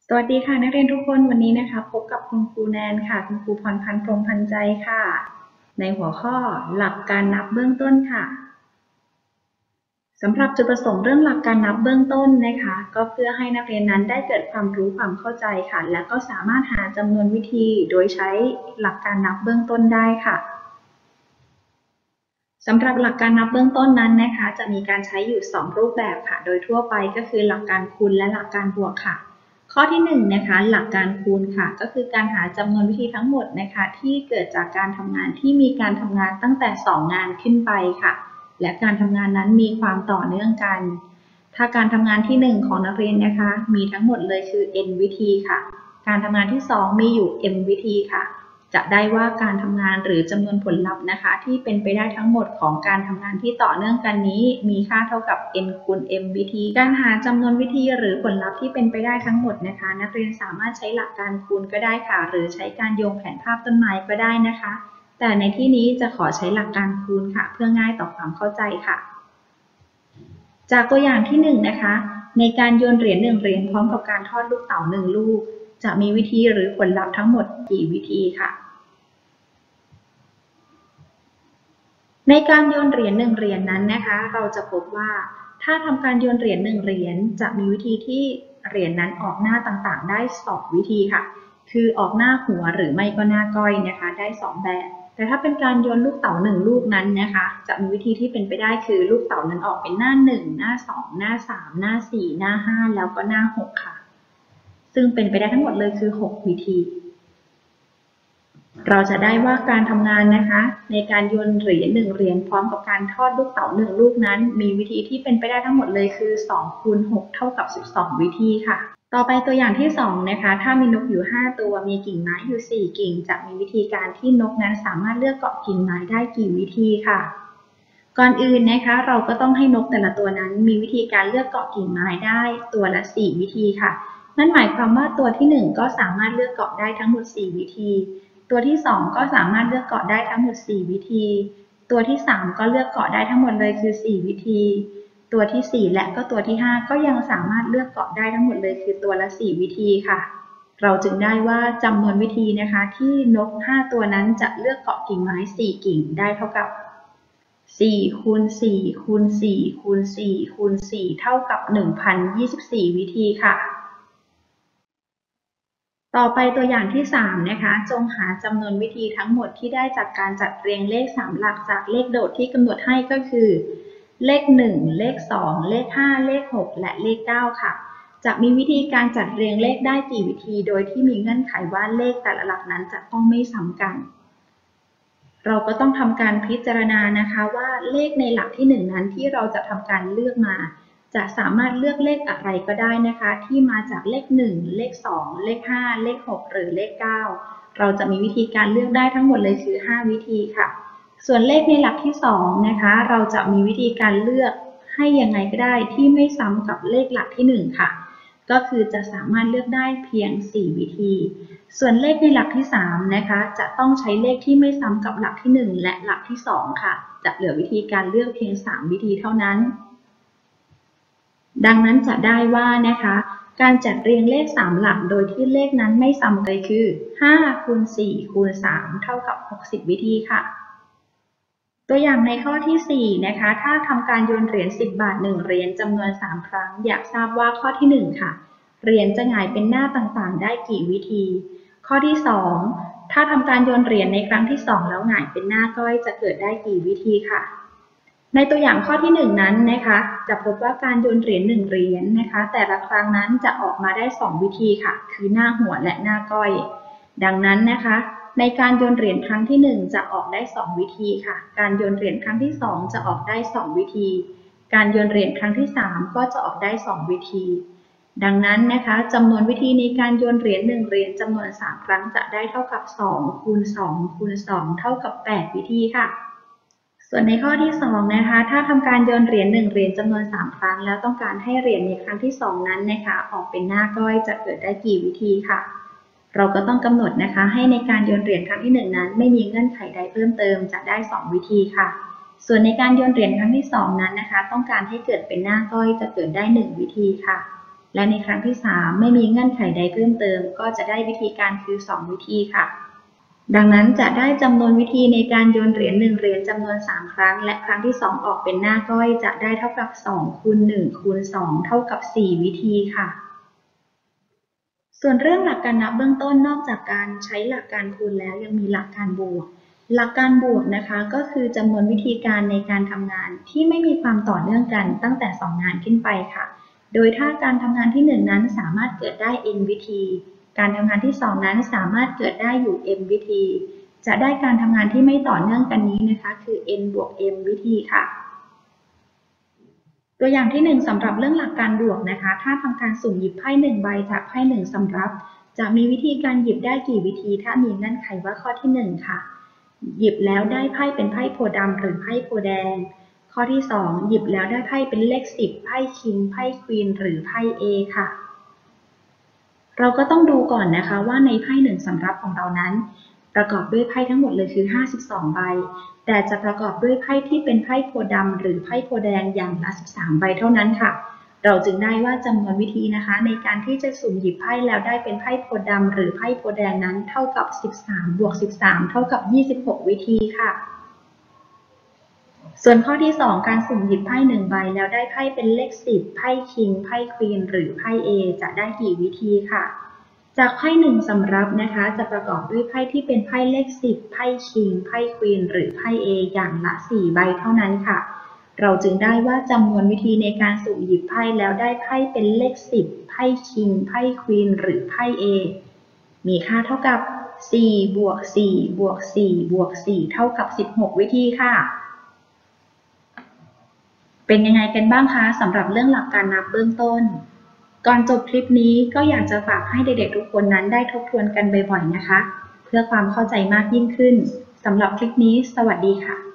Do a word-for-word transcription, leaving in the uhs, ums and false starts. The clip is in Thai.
สวัสดีค่ะนักเรียนทุกคนวันนี้นะคะพบกับคุณครูแนนค่ะคุณครูพรพันธ์พรหมพันธ์ใจค่ะในหัวข้อหลักการนับเบื้องต้นค่ะสำหรับจุดประสงค์เรื่องหลักการนับเบื้องต้นนะคะก็เพื่อให้นักเรียนนั้นได้เกิดความรู้ความเข้าใจค่ะและก็สามารถหาจำนวนวิธีโดยใช้หลักการนับเบื้องต้นได้ค่ะสำหรับหลักการนับเบื้องต้นนั้นนะคะจะมีการใช้อยู่สองรูปแบบค่ะโดยทั่วไปก็คือหลักการคูณและหลักการบวกค่ะข้อที่หนึ่งนะคะหลักการคูณค่ะก็คือการหาจำนวนวิธีทั้งหมดนะคะที่เกิดจากการทำงานที่มีการทำงานตั้งแต่สองงานขึ้นไปค่ะและการทำงานนั้นมีความต่อเนื่องกันถ้าการทำงานที่หนึ่งของนักเรียนนะคะมีทั้งหมดเลยคือ n วิธีค่ะการทำงานที่สองมีอยู่ m วิธีค่ะจะได้ว่าการทำงานหรือจำนวนผลลัพธ์นะคะที่เป็นไปได้ทั้งหมดของการทำงานที่ต่อเนื่องกันนี้มีค่าเท่ากับ n คูณ m วิธีการหาจำนวนวิธีหรือผลลัพธ์ที่เป็นไปได้ทั้งหมดนะคะนักเรียนสามารถใช้หลักการคูณก็ได้ค่ะหรือใช้การโยงแผนภาพต้นไม้ก็ได้นะคะแต่ในที่นี้จะขอใช้หลักการคูณค่ะเพื่อง่ายต่อความเข้าใจค่ะจากตัวอย่างที่หนึ่งนะคะในการโยนเหรียญหนึ่งเหรียญพร้อมกับการทอดลูกเต๋าหนึ่งลูกจะมีวิธีหรือผลลัพธ์ทั้งหมดกี่วิธีค่ะในการโยนเหรียญหนึ่งเหรียญนั้นนะคะเราจะพบว่าถ้าทำการโยนเหรียญหนึ่งเหรียญจะมีวิธีที่เหรียญนั้นออกหน้าต่างๆได้สองวิธีค่ะคือออกหน้าหัวหรือไม่ก็หน้าก้อยนะคะได้สองแบบแต่ถ้าเป็นการโยนลูกเต๋าหนึ่งลูกนั้นนะคะจะมีวิธีที่เป็นไปได้คือลูกเต๋านั้นออกเป็นหน้าหนึ่งหน้าสองหน้าสามหน้าสี่หน้าห้าแล้วก็หน้าหกค่ะซึ่งเป็นไปได้ทั้งหมดเลยคือหกวิธีเราจะได้ว่าการทำงานนะคะในการโยนเหรียญหนึ่งเหรียญพร้อมกับการทอดลูกเต๋าหนึ่งลูกนั้นมีวิธีที่เป็นไปได้ทั้งหมดเลยคือสองคูณหกเท่ากับสิบสองวิธีค่ะต่อไปตัวอย่างที่สองนะคะถ้ามีนกอยู่ห้าตัวมีกิ่งไม้อยู่สี่กิ่งจะมีวิธีการที่นกนั้นสามารถเลือกเกาะกิ่งไม้ได้กี่วิธีค่ะก่อนอื่นนะคะเราก็ต้องให้นกแต่ละตัวนั้นมีวิธีการเลือกเกาะกิ่งไม้ได้ตัวละสี่วิธีค่ะนั่นหมายความว่าตัวที่หนึ่งก็สามารถเลือกเกาะได้ทั้งหมดสี่วิธีตัวที่สองก็สามารถเลือกเกาะได้ทั้งหมดสี่วิธีตัวที่สามก็เลือกเกาะได้ทั้งหมดเลยคือสี่วิธีตัวที่สี่และก็ตัวที่ห้าก็ยังสามารถเลือกเกาะได้ทั้งหมดเลยคือตัวละสี่วิธีค่ะเราจึงได้ว่าจำนวนวิธีนะคะที่นกห้าตัวนั้นจะเลือกเกาะกิ่งไม้สี่กิ่งได้เท่ากับสี่คูณสี่คูณสี่คูณสี่คูณสี่เท่ากับ หนึ่งพันยี่สิบสี่ วิธีค่ะต่อไปตัวอย่างที่สามนะคะจงหาจำนวนวิธีทั้งหมดที่ได้จากการจัดเรียงเลขสามหลักจากเลขโดดที่กำหนดให้ก็คือเลขหนึ่งเลขสองเลขห้าเลขหกและเลขเก้าค่ะจะมีวิธีการจัดเรียงเลขได้กี่วิธีโดยที่มีเงื่อนไขว่าเลขแต่ละหลักนั้นจะต้องไม่ซ้ำกันเราก็ต้องทำการพิจารณานะคะว่าเลขในหลักที่หนึ่งนั้นที่เราจะทำการเลือกมาจะสามารถเลือกเลขอะไรก็ได้นะคะที่มาจากเลขหนึ่งเลขสองเลขห้าเลขหกหรือเลขเก้าเราจะมีวิธีการเลือกได้ทั้งหมดเลยคือห้าวิธีค่ะส่วนเลขในหลักที่สองนะคะเราจะมีวิธีการเลือกให้ยังไงก็ได้ที่ไม่ซ้ำกับเลขหลักที่หนึ่งค่ะก็คือจะสามารถเลือกได้เพียงสี่วิธีส่วนเลขในหลักที่สามนะคะจะต้องใช้เลขที่ไม่ซ้ำกับหลักที่หนึ่งและหลักที่สองค่ะจะเหลือวิธีการเลือกเพียงสามวิธีเท่านั้นดังนั้นจะได้ว่านะคะการจัดเรียงเลขสามหลักโดยที่เลขนั้นไม่ซ้ำกันคือห้าคูณสี่คูณสามเท่ากับหกสิบวิธีค่ะตัวอย่างในข้อที่สี่นะคะถ้าทำการโยนเหรียญสิบบาทหนึ่งเหรียญจำนวนสามครั้งอยากทราบว่าข้อที่หนึ่งค่ะเหรียญจะหงายเป็นหน้าต่างๆได้กี่วิธีข้อที่สองถ้าทำการโยนเหรียญในครั้งที่สองแล้วหงายเป็นหน้าก้อยจะเกิดได้กี่วิธีค่ะในตัวอย่างข้อที่หนึ่งนั้นนะคะจะพบว่าการโยนเหรียญหนึ่งเหรียญนะคะแต่ละครั้งนั้นจะออกมาได้สองวิธีค่ะคือหน้าหัวและหน้าก้อยดังนั้นนะคะในการโยนเหรียญครั้งที่หนึ่งจะออกได้สองวิธีค่ะการโยนเหรียญครั้งที่สองจะออกได้สองวิธีการโยนเหรียญครั้งที่สามก็จะออกได้สองวิธีดังนั้นนะคะจำนวนวิธีในการโยนเหรียญหนึ่งเหรียญจำนวนสามครั้งจะได้เท่ากับสองคูณสองคูณสองเท่ากับแปดวิธีค่ะส่วนในข้อที่สองนะคะถ้าทำการโยนเหรียญหนึ่งเหรียญจำนวนสามครั้งแล้วต้องการให้เหรียญในครั้งที่สองนั้นนะคะออกเป็นหน้าก้อยจะเกิดได้กี่วิธีค่ะเราก็ต้องกำหนดนะคะให้ในการโยนเหรียญครั้งที่หนึ่งนั้นไม่มีเงื่อนไขใดเพิ่มเติมจะได้สองวิธีค่ะส่วนในการโยนเหรียญครั้งที่สองนั้นนะคะต้องการให้เกิดเป็นหน้าก้อยจะเกิดได้หนึ่งวิธีค่ะและในครั้งที่สามไม่มีเงื่อนไขใดเพิ่มเติมก็จะได้วิธีการคือสองวิธีค่ะดังนั้นจะได้จำนวนวิธีในการโยนเหรียญหนึ่งเหรียญจำนวนสามครั้งและครั้งที่สองออกเป็นหน้าก้อยจะได้เท่ากับสองคูณหนึ่งคูณสองเท่ากับสี่วิธีค่ะส่วนเรื่องหลักการนับเบื้องต้นนอกจากการใช้หลักการคูณแล้วยังมีหลักการบวกหลักการบวกนะคะก็คือจำนวนวิธีการในการทำงานที่ไม่มีความต่อเนื่องกันตั้งแต่สองงานขึ้นไปค่ะโดยถ้าการทำงานที่หนึ่งนั้นสามารถเกิดได้ n วิธีการทำงานที่สองนั้นสามารถเกิดได้อยู่ m วิธีจะได้การทำงานที่ไม่ต่อเนื่องกันนี้นะคะคือ n บวก m วิธีค่ะตัวอย่างที่หนึ่งสำหรับเรื่องหลักการบวกนะคะถ้าทำการสุ่มหยิบไพ่หนึ่งใบจากไพ่หนึ่งสำรับจะมีวิธีการหยิบได้กี่วิธีถ้ามีเงื่อนไขว่าข้อที่หนึ่งค่ะหยิบแล้วได้ไพ่เป็นไพ่โพธิ์ดำหรือไพ่โพธิ์แดงข้อที่สองหยิบแล้วได้ไพ่เป็นเลขสิบไพ่คิงไพ่ควีนหรือไพ่ A ค่ะเราก็ต้องดูก่อนนะคะว่าในไพ่หนึ่งสำรับของเรานั้นประกอบด้วยไพ่ทั้งหมดเลยคือห้าสิบสองใบแต่จะประกอบด้วยไพ่ที่เป็นไพ่โพธิ์ดำหรือไพ่โพธิ์แดงอย่างละสิบสามใบเท่านั้นค่ะเราจึงได้ว่าจำนวนวิธีนะคะในการที่จะสุ่มหยิบไพ่แล้วได้เป็นไพ่โพธิ์ดำหรือไพ่โพธิ์แดงนั้นเท่ากับสิบสามบวกสิบสามเท่ากับยี่สิบหกวิธีค่ะส่วนข้อที่สองการสุ่มหยิบไพ่หนึ่งใบแล้วได้ไพ่เป็นเลขสิบไพ่คิงไพ่ควีนหรือไพ่ A จะได้กี่วิธีค่ะจากไพ่หนึ่งสำรับนะคะจะประกอบด้วยไพ่ที่เป็นไพ่เลขสิบไพ่คิงไพ่ควีนหรือไพ่ A อย่างละสี่ใบเท่านั้นค่ะเราจึงได้ว่าจำนวนวิธีในการสุ่มหยิบไพ่แล้วได้ไพ่เป็นเลขสิบไพ่คิงไพ่ควีนหรือไพ่ A มีค่าเท่ากับสี่บวกสี่บวกสี่บวกสี่เท่ากับสิบหกวิธีค่ะเป็นยังไงกันบ้างคะสำหรับเรื่องหลักการนับเบื้องต้นก่อนจบคลิปนี้ก็อยากจะฝากให้เด็กๆทุกคนนั้นได้ทบทวนกันบ่อยๆนะคะเพื่อความเข้าใจมากยิ่งขึ้นสำหรับคลิปนี้สวัสดีค่ะ